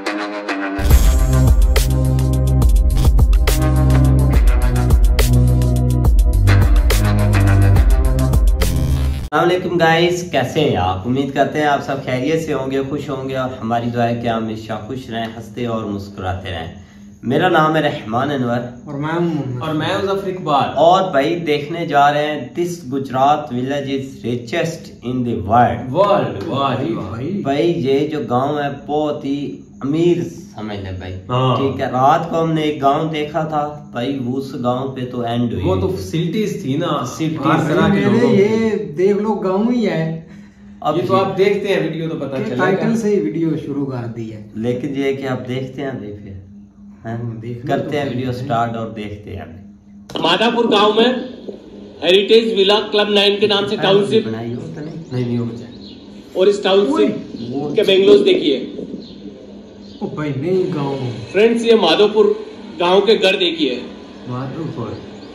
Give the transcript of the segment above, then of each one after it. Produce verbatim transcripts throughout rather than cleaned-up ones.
अस्सलामुअलैकुम गाइस, कैसे हैं आप? उम्मीद करते हैं आप सब खैरियत से होंगे, खुश होंगे और हमारी दुआ है कि आप हमेशा खुश रहें, हंसते और मुस्कुराते रहें। मेरा नाम है रहमान अनवर और मैं और मैं मुजफ्फर इकबाल। और भाई देखने जा रहे हैं this Gujarat village is richest in the world. World भाई भाई ये जो गांव है बहुत ही अमीर समझ ले भाई। ठीक है, रात को हमने एक गांव देखा था भाई, उस गांव पे तो एंड हुई। वो तो फैसिलिटीज थी ना, फैसिलिटीज तरह के लोगों ये देख लो गांव ही है। अब ये तो आप देखते हैं वीडियो तो पता चलेगा, टाइटल से ही वीडियो शुरू कर दी है। लेकिन ये कि आप देखते हैं अभी फिर करते हैं वीडियो स्टार्ट और देखते हैं। माधापुर गांव में हेरिटेज विला क्लब नाइन के नाम से टाउनशिप बनाई हो तो नहीं नहीं नहीं हो जाए। और इस टाउनशिप के बेंगलोर देखिए ओ भाई नहीं गांव फ्रेंड्स, ये माधोपुर गांव के घर देखिए। माधोपुर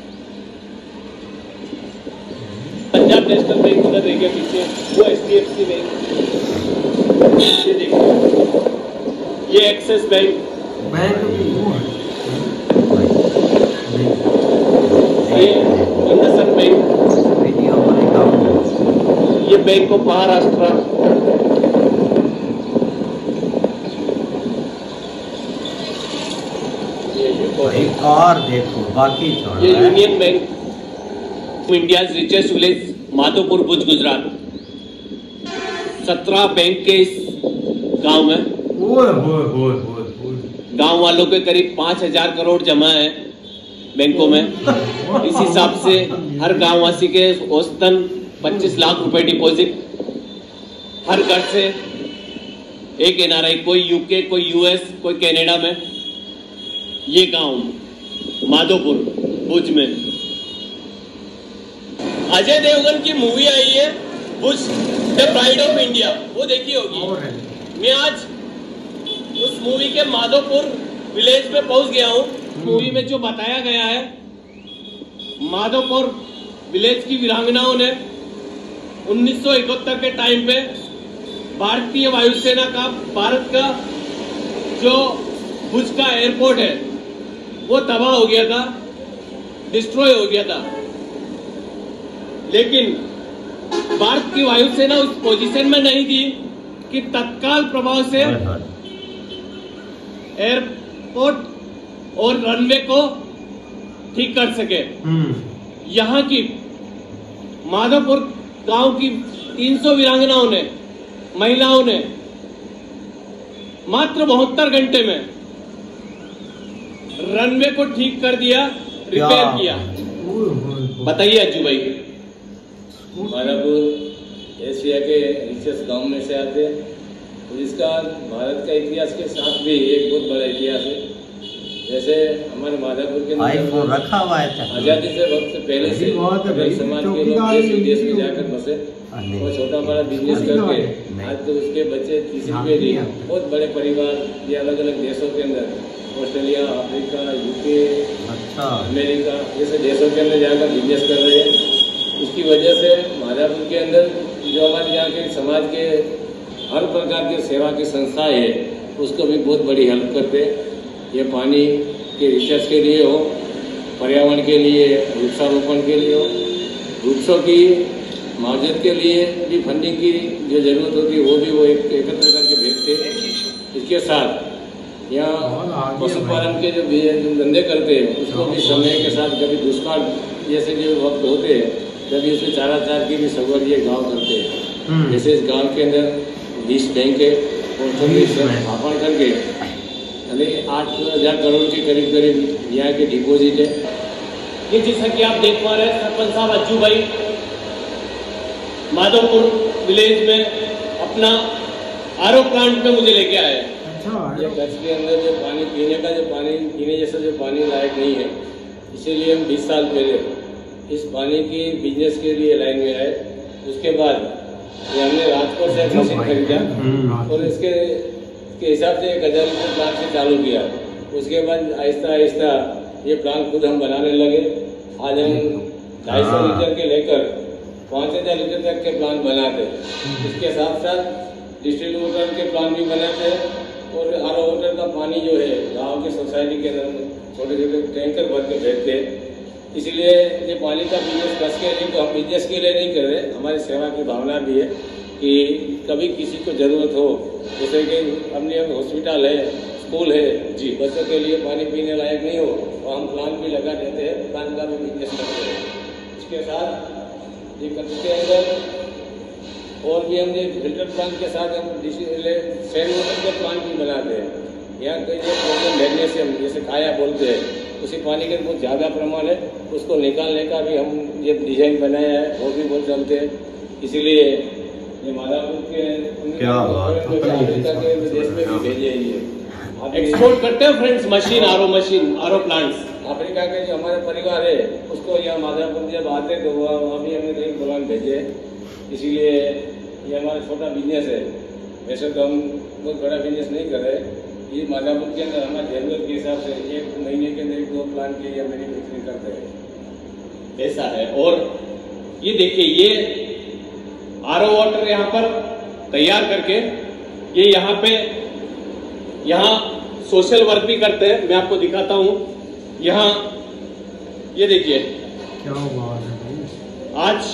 पंजाब नेशनल बैंक उधर देखिए पीछे, वो H D F C bank, ये देखिए ये एक्सिस बैंक बैंक ये इंडसइंड बैंक, ये बैंक ऑफ महाराष्ट्र, एक और देखो बाकी छोड़ो। ये Union bank, India richest village Madhopur Bhuj Gujarat. सत्रह बैंक के इस गांव में ओए होए होए होए गांव वालों के करीब पांच हजार करोड़ जमा है बैंकों में। इस हिसाब से हर गांव वासी के औसतन पच्चीस लाख रुपए डिपॉजिट। हर घर से एक एन आर आई, कोई यूके, कोई यूएस, कोई कनाडा में। ये गांव माधोपुर भुज में अजय देवगन की मूवी आई है Bhuj the pride of India, वो देखी होगी। मैं आज उस मूवी के माधोपुर विलेज में पहुंच गया हूं। मूवी में जो बताया गया है, माधोपुर विलेज की वीरांगनाओं ने उन्नीस सौ इकहत्तर के टाइम पे भारतीय वायुसेना का, भारत का जो भुज का एयरपोर्ट है वो तबाह हो गया था, डिस्ट्रॉय हो गया था। लेकिन भारत की वायुसेना उस पोजीशन में नहीं थी कि तत्काल प्रभाव से एयरपोर्ट और रनवे को ठीक कर सके। यहाँ की माधोपुर गांव की तीन सौ वीरांगनाओं ने, महिलाओं ने मात्र बहत्तर घंटे में रनवे को ठीक कर दिया, रिपेयर किया। बताइए अज्जू भाई। माधापुर एशिया के रिचेस्ट गांव में से आते हैं और इसका भारत का इतिहास के साथ भी एक बहुत बड़ा इतिहास है। जैसे हमारे माधापुर के अंदर रखा हुआ है आजादी से वक्त पहले से समाज के लोग देश विदेश में जाकर बसे और छोटा बड़ा बिजनेस करके आज तो उसके बच्चे तीसरी पीढ़ी बहुत बड़े परिवार ये अलग अलग देशों के अंदर, ऑस्ट्रेलिया, अफ्रीका, यूके, अच्छा अमेरिका, जैसे देशों के अंदर जाकर बिजनेस कर रहे हैं। इसकी वजह से माधापुर के अंदर जो हमारे यहाँ के समाज के हर प्रकार की सेवा की संस्थाएं है उसको भी बहुत बड़ी हेल्प करते। ये पानी के रिसर्च के लिए हो, पर्यावरण के लिए, वृक्षारोपण के लिए हो, वृक्षों की मावजत के लिए भी फंडिंग की जो जरूरत होती है वो भी वो एक एकत्र करके भेजते। इसके साथ यहाँ पशुपालन के जो धंधे करते हैं उसको भी समय के साथ, कभी दुष्काल जैसे जो वक्त होते हैं तभी उसमें चारा चार की भी सगवड़ ये गाँव करते हैं। जैसे इस गाँव के अंदर बीस बैंक है और सभी स्थापन करके यानी आठ हजार करोड़ के करीब करीब यहाँ के डिपॉजिट है। ये जैसा कि आप देख पा रहे हैं, सरपंच साहब अज्जू भाई माधोपुर विलेज में अपना आर ओ प्लांट में मुझे लेके आए। ये कच्छ के अंदर जो पानी पीने का जो पानी पीने जैसा जो पानी लायक नहीं है, इसीलिए हम बीस साल पहले इस पानी की बिजनेस के लिए लाइन में आए। उसके बाद ये हमने राजकोट से एक मशीन खरीदा और इसके के हिसाब से एक हजार लीटर प्लांट से चालू किया। उसके बाद आहिस्ता आहिस्ता ये प्लांट खुद हम बनाने लगे। आज हम ढाई सौ लीटर के लेकर पाँच हजार लीटर तक के प्लांट बनाते हैं। इसके साथ साथ डिस्ट्रीब्यूटर के प्लांट भी बनाते हैं और आर ओ की सोसाइटी के अंदर छोटे छोटे टैंकर भर के भेजते हैं। इसलिए ये पानी का बिजनेस बस के लिए तो हम बिजनेस के लिए नहीं कर रहे, हमारी सेवा की भावना भी है कि कभी किसी को ज़रूरत हो, जैसे कि अपने हॉस्पिटल है, स्कूल है जी, बच्चों के लिए पानी पीने लायक नहीं हो तो हम प्लांट भी लगा देते हैं, प्लांट का भी बिजनेस करते हैं। इसके साथ ये कच्छ के अंदर और भी हमने फिल्टर प्लांट के साथ हम सैंड वाटर के प्लांट भी बनाते हैं। यहाँ कोई जो प्रॉब्लम मैग्नीशियम जैसे काया बोलते हैं, उसी पानी के बहुत ज़्यादा प्रमाण है, उसको निकालने का भी हम ये डिजाइन बनाया है, वो भी बहुत चलते हैं। इसीलिए ये मादापुर के क्या अफ्रीका के देश में भी भेजे ये एक्सपोर्ट करते हैं friends, machine RO machine RO plants. Africa के जो हमारे परिवार है उसको यहाँ मादापुर जब आते तो वह वहाँ भी हमने कई प्लान भेजे। इसीलिए ये हमारा छोटा बिजनेस है, वैसे तो हम बहुत बड़ा बिजनेस नहीं कर रहे। ये मादापुर के अंदर हमारे जरूरत के हिसाब से एक महीने के अंदर एक दो प्लान के लिए मैन्युफैक्चरिंग करते हैं, ऐसा है। और ये देखिए, ये आरओ वाटर यहाँ पर तैयार करके ये यहाँ पे यहाँ सोशल वर्क भी करते हैं। मैं आपको दिखाता हूँ, यहाँ ये देखिए, क्या बात है भाई। आज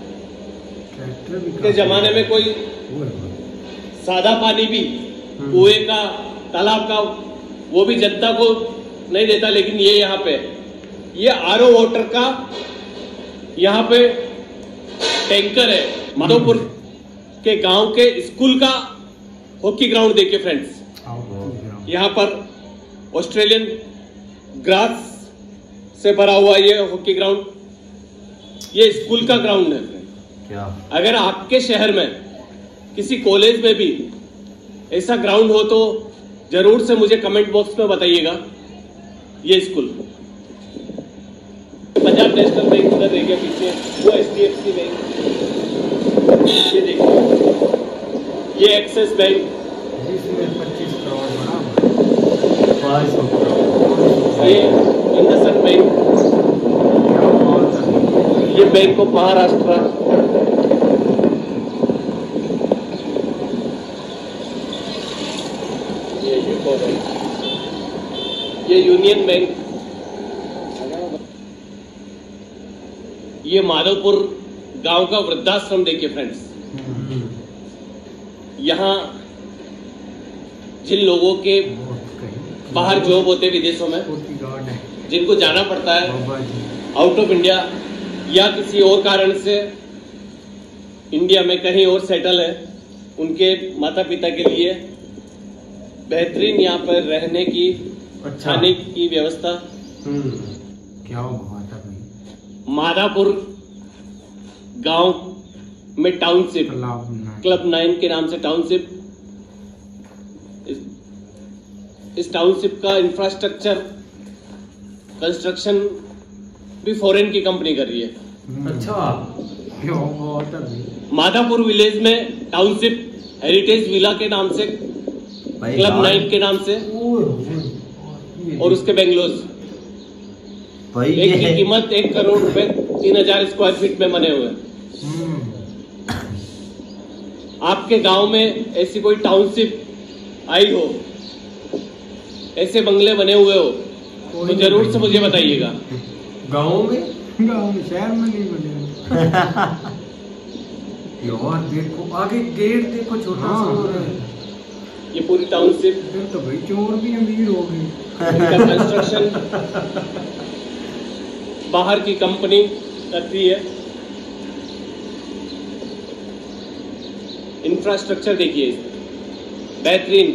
के जमाने में कोई सादा पानी भी कुएं का, तालाब का, वो भी जनता को नहीं देता, लेकिन ये यहाँ पे ये आरओ वाटर का यहाँ पे टैंकर है। माधोपुर के गांव के स्कूल का हॉकी ग्राउंड देखिए फ्रेंड्स, यहाँ पर ऑस्ट्रेलियन ग्रास से भरा हुआ ये हॉकी ग्राउंड, ये स्कूल का ग्राउंड है। क्या अगर आपके शहर में किसी कॉलेज में भी ऐसा ग्राउंड हो तो जरूर से मुझे कमेंट बॉक्स में बताइएगा। ये स्कूल पंजाब नेशनल बैंक उधर देखिए पीछे, वो H D F C bank, ये देखिए ये एक्सिस बैंक, पच्चीस करोड़ बना, ये इंडसइंड बैंक, ये बैंक ऑफ महाराष्ट्र, ये यूको बैंक, ये यूनियन बैंक, ये माधोपुर गांव का वृद्धाश्रम देखिए फ्रेंड्स। यहाँ जिन लोगों के बाहर जॉब होते विदेशों में, जिनको जाना पड़ता है आउट ऑफ इंडिया या किसी और कारण से इंडिया में कहीं और सेटल है, उनके माता पिता के लिए बेहतरीन यहाँ पर रहने की, अच्छा, खाने की व्यवस्था। क्या बात है भाई। माधापुर गांव में टाउनशिप, क्लब नाइन के नाम से टाउनशिप, इस, इस टाउनशिप का इंफ्रास्ट्रक्चर कंस्ट्रक्शन भी फॉरेन की कंपनी कर रही है। अच्छा, क्या बात है भाई। माधापुर विलेज में टाउनशिप हेरिटेज विला के नाम से, क्लब नाइन के नाम से, और उसके बेंगलोर एक की कीमत एक करोड़ रुपए तीन हजार स्क्वायर फीट में बने हुए। आपके गांव में ऐसी कोई टाउनशिप आई हो, ऐसे बंगले बने हुए हो तो जरूर से मुझे बताइएगा। गांव में, गांव में, शहर में नहीं बने। यार देखो आगे गेट देखो, छोटा सा हो रहा है। ये पूरी टाउनशिप, फिर तो भाई चोर भी अमीर हो गए। कंस्ट्रक्शन बाहर की कंपनी करती है। इंफ्रास्ट्रक्चर देखिए बेहतरीन,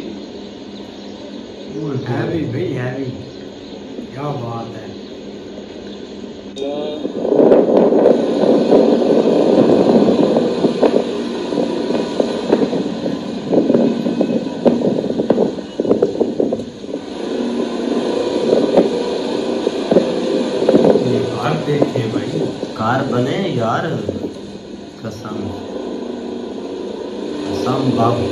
हैवी भाई हैवी, क्या बात है। देखिए भाई, कार बने यार, कसम कसम बाबू।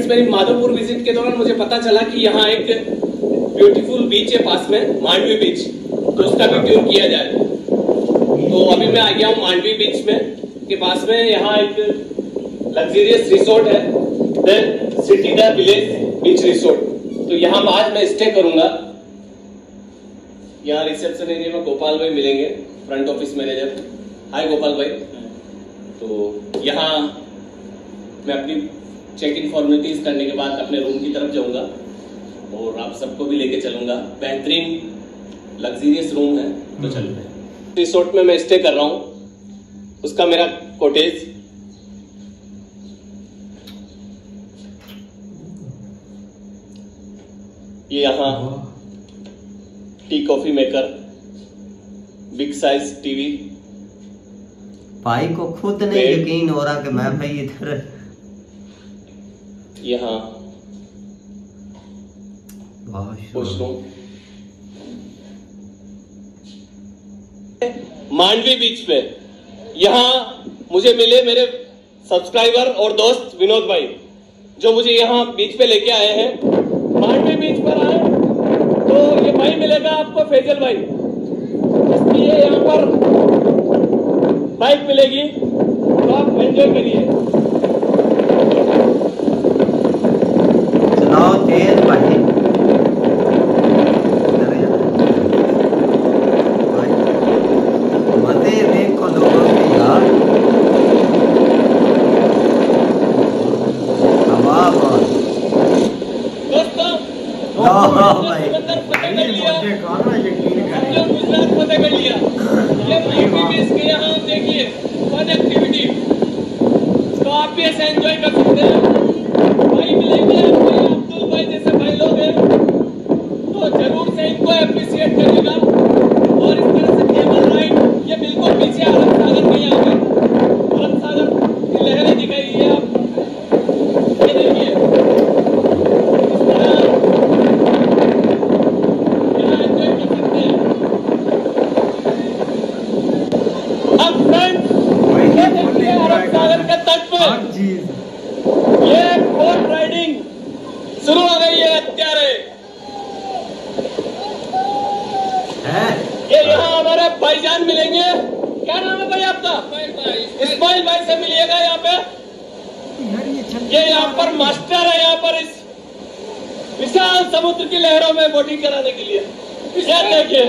फ्रेंड्स, मेरी माधोपुर विजिट के दौरान मुझे पता चला कि यहाँ एक ब्यूटीफुल बीच है पास में, मांडवी बीच, तो उसका भी टूर किया जाए। तो अभी मैं आ गया हूँ मांडवी बीच में के पास में। यहाँ एक लग्जरियस रिसोर्ट है, the city the village beach resort. तो यहाँ आज मैं स्टे करूंगा। यहाँ रिसेप्शन एरिया में गोपाल भाई मिलेंगे, front office manager. Hi Gopal भाई। तो यहाँ मैं अपनी चेक इन फॉर्मेलिटीज करने के बाद अपने रूम की तरफ जाऊंगा और आप सबको भी लेके चलूंगा। बेहतरीन लग्जरियस रूम है, तो चलते हैं। रिसोर्ट में मैं स्टे कर रहा हूँ, उसका मेरा कॉटेज। ये यहाँ tea coffee maker, big size TV. भाई को खुद नहीं यकीन हो रहा कि मैं भाई इधर। यहाँ वॉशरूम। मांडवी बीच पे यहाँ मुझे मिले मेरे सब्सक्राइबर और दोस्त विनोद भाई, जो मुझे यहाँ बीच पे लेके आए हैं। मांडवी बीच पर आए तो ये भाई मिलेगा आपको, फैजल भाई। इसलिए यहाँ पर बाइक मिलेगी, तो आप एंजॉय करिए। चलाओ तेज भाई। मजे देखो लोगों की यार, हवा बहुत। दोस्तों भाई गुजरात फतेह कर लिया। ये बीच के यहाँ देखिए फन एक्टिविटी, तो आप भी ऐसे एंजॉय कर सकते हैं। भाई मिलेंगे अब्दुल भाई जैसे भाई लोग हैं, तो जरूर से इनको अप्रिशिएट करिएगा। और इस तरह से केबल राइड, ये बिल्कुल पीछे अरब सागर नहीं आ गए, अरब सागर की लहरें दिखाई है। आप ये देखिए इस तरह यहाँ एंजॉय कर सकते हैं। अब फ्रेंड्स ये देखिए अरब सागर के तट पे ये बोट राइडिंग शुरू हो गई है અત્યારે। ये यहाँ हमारे भाईजान मिलेंगे। क्या नाम है भाई आपका? इस्माइल भाई से मिलिएगा यहाँ पे। ये यहाँ पर मास्टर है, यहाँ पर इस विशाल समुद्र की लहरों में बोटिंग कराने के लिए। ये देखिए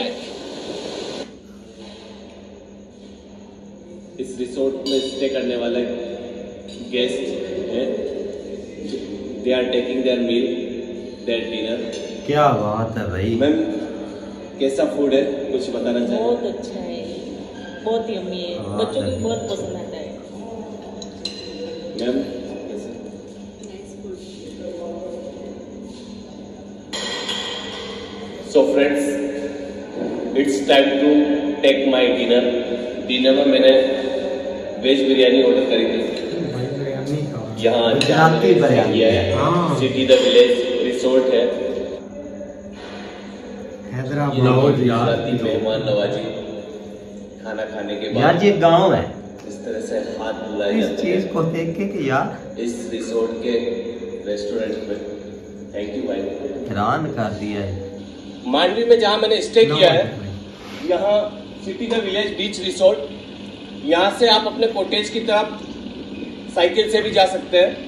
इस रिसोर्ट में स्टे करने वाले गेस्ट हैं, they are taking their meal, their dinner. क्या बात है भाई। मैम कैसा फूड है, कुछ बताना चाहिए? बहुत अच्छा है, बहुत यम्मी है, बच्चों को बहुत पसंद आता है। Ma'am so friends, it's time to take my dinner. Dinner में मैंने वेज बिरयानी ऑर्डर करी थी। यहाँ गुजराती बिरयानी है, सिटी द विलेज रिसोर्ट है, हैदराबाद। गुजराती मेहमान नवाजी। खाना खाने के बाद यार ये गांव है, इस तरह से हाथ धुलाए इस जाते चीज हैं को देख के कि यार इस रिसोर्ट के रेस्टोरेंट में। थैंक यू भाई, हैरान कर दिया है। मांडवी में जहाँ मैंने स्टे किया है, यहाँ city the village beach resort. यहाँ से आप अपने कॉटेज की तरफ साइकिल से भी जा सकते हैं।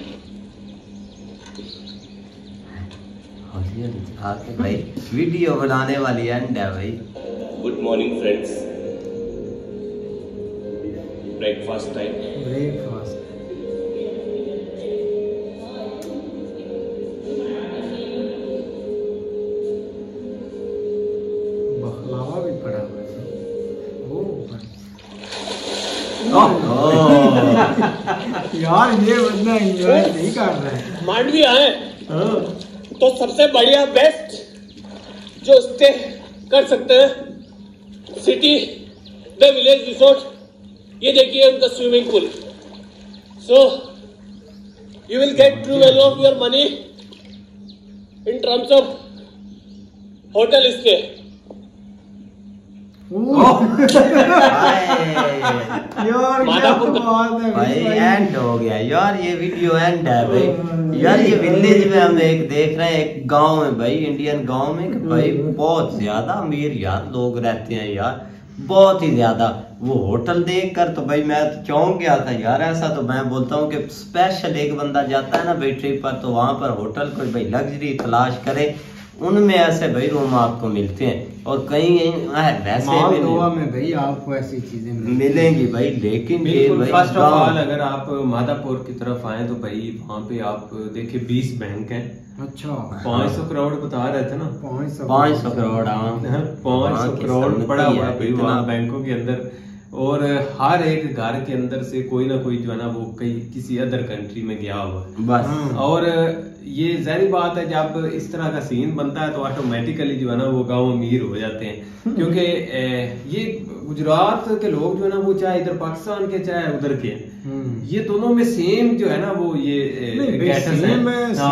आके भाई वीडियो बनाने वाली एंड है भाई। Good morning friends, breakfast time. Breakfast baklava भी पड़ा हुआ है। यार ये बंदा एंजॉय नहीं कर रहा है। मांडवी आए तो सबसे बढ़िया बेस्ट जो स्टे कर सकते हैं सिटी द विलेज रिसोर्ट। ये देखिए उनका swimming pool. So you will get true value of your money in terms of hotel stay. यार माधापुर का भाई एंड हो गया यार, ये वीडियो एंड है भाई। यार ये विलेज में हम एक देख रहे हैं, एक गांव में भाई, इंडियन गांव में कि भाई बहुत ज्यादा अमीर यार लोग रहते हैं यार, बहुत ही ज्यादा। वो होटल देख कर तो भाई मैं तो चौंक गया था यार। ऐसा तो मैं बोलता हूँ कि स्पेशल एक बंदा जाता है ना भाई ट्रिप पर, तो वहां पर होटल कोई भाई लग्जरी तलाश करे, उनमें ऐसे भाई रूम आपको मिलते हैं। और कहीं वैसे भी गोवा में भाई आपको ऐसी चीजें मिलेंगी भाई। लेकिन फर्स्ट ऑफ ऑल अगर आप माधापुर की तरफ आए तो भाई वहाँ पे आप देखिए बीस बैंक हैं। अच्छा, पाँच सौ करोड़ बता रहे थे ना, पाँच सौ पाँच सौ करोड़ पाँच सौ करोड़ पड़ा हुआ है भाई वहाँ बैंकों के अंदर। और हर एक घर के अंदर से कोई ना कोई जो है ना वो कहीं किसी अदर कंट्री में गया हुआ है बस। और ये जाहिर बात है जब इस तरह का सीन बनता है तो ऑटोमेटिकली जो है ना वो गांव अमीर हो जाते हैं, क्योंकि ये गुजरात के लोग जो है ना वो चाहे इधर पाकिस्तान के चाहे उधर के, ये दोनों में सेम जो है ना वो ये गैसेस हैं।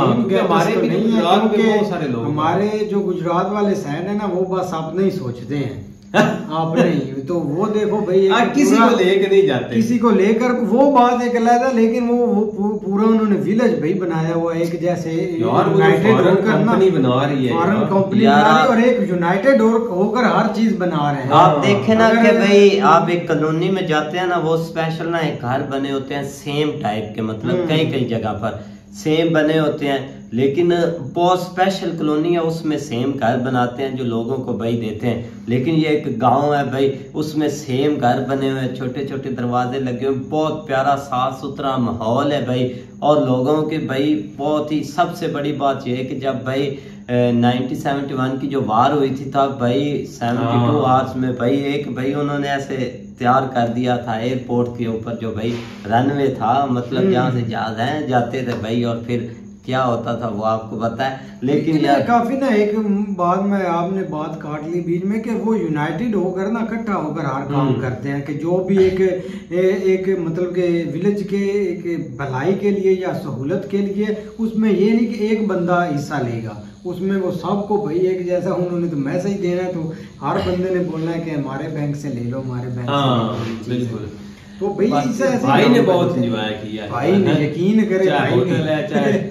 हमारे भी गुजरात में बहुत सारे लोग, हमारे जो गुजरात वाले साइड है ना वो बस अपने ही सोचते हैं आप नहीं तो वो देखो भाई आ, किसी को लेकर नहीं जाते, किसी को लेकर वो बात एक अलग है, लेकिन वो वो पूरा उन्होंने विलेज भाई बनाया हुआ एक जैसे यूनाइटेड कंपनी बना रही है, फॉरेन कंपनी बना रही है और एक यूनाइटेड होकर हर चीज बना रहे हैं। आप देखे ना कि भाई आप एक कॉलोनी में जाते हैं ना, वो स्पेशल ना एक घर बने होते हैं सेम टाइप के, मतलब कई कई जगह पर सेम बने होते हैं, लेकिन बहुत स्पेशल कॉलोनी है उसमें सेम घर बनाते हैं जो लोगों को भाई देते हैं। लेकिन ये एक गांव है भाई, उसमें सेम घर बने हुए हैं, छोटे छोटे दरवाजे लगे हुए, बहुत प्यारा साफ सुथरा माहौल है भाई। और लोगों के भाई बहुत ही, सबसे बड़ी बात यह है कि जब भाई नाइनटीन सेवेंटी वन की जो वार हुई थी तब भाई सेवेंटी टू आवर्स में भाई एक भाई उन्होंने ऐसे तैयार कर दिया था एयरपोर्ट के ऊपर जो भाई रनवे था, मतलब जहाँ से जहाज जाते थे भाई, और फिर क्या होता था वो आपको पता है। लेकिन यार काफी ना एक बात में आपने बात काट ली बीच में कि वो यूनाइटेड होकर ना इकट्ठा होकर हर काम करते हैं कि जो भी एक ए, एक मतलब के विलेज के एक भलाई के लिए या सहूलत के लिए, उसमें ये नहीं कि एक बंदा हिस्सा लेगा, उसमें वो सबको भाई एक जैसा, उन्होंने तो मैसेज देना है तो हर बंदे ने बोलना है कि हमारे बैंक से ले लो, हमारे बैंक से बिल्कुल। तो भाई भाई ने बहुत एंजॉय किया, भाई ने यकीन करे, चाहे होटल है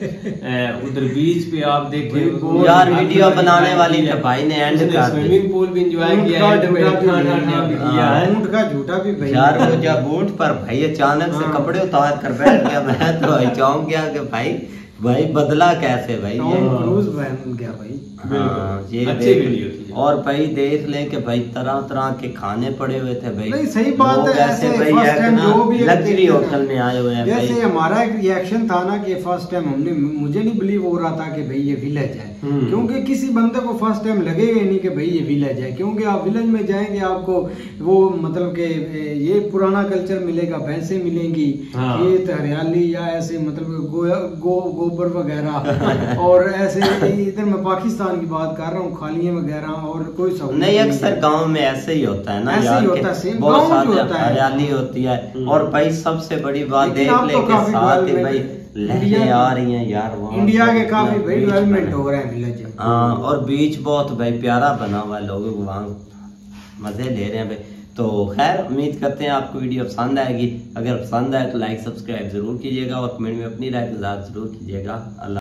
चाहे उधर बीच पे आप देखे यार वीडियो बनाने वाली थे भाई ने एंड कर स्विमिंग पूल भी एंजॉय किया, ऊंट का झूठा भी भाई यार। वो जब ऊंट पर भाई अचानक से कपड़े उतार कर बैठ गया, मैं तो चौंक गया कि भाई भाई बदला कैसे भाई, क्रूज बन गया भाई। हाँ, ये अच्छी वीडियो थी। और भाई देख ले कि भाई तरह तरह के खाने पड़े हुए थे भाई। नहीं सही बात है, ऐसे भाई जो भी लग्जरी होटल में आए हुए हैं। जैसे हमारा एक रिएक्शन था ना कि फर्स्ट टाइम हमने, मुझे नहीं बिलीव हो रहा था कि भाई ये विलेज है, क्योंकि किसी बंदे को फर्स्ट टाइम लगेगा नहीं कि भाई ये विलेज है, क्योंकि आप विलेज में जाएंगे आपको वो मतलब के ये पुराना कल्चर मिलेगा, भैंसे मिलेंगी, ये हरियाली या ऐसे मतलब गो गोबर वगैरह और ऐसे इधर मैं पाकिस्तान की बात कर रहा हूँ, खालियां वगैरह और कोई सहूलत नहीं। अक्सर गांव में ऐसे ही होता है ना यार, बहुत सारी हरियाली होती है। और भाई सबसे बड़ी बात देख ले के साथ ही भाई लहरें आ रही हैं यार, इंडिया के काफी भाई डेवलपमेंट हो रहे हैं विलेज। हाँ, और बीच बहुत भाई प्यारा बना हुआ है, लोग वहाँ मजे ले रहे हैं भाई। तो खैर उम्मीद करते हैं आपको वीडियो पसंद आएगी। अगर पसंद आए तो लाइक सब्सक्राइब जरूर कीजिएगा और कमेंट में अपनी राय जरूर कीजिएगा। अल्लाह।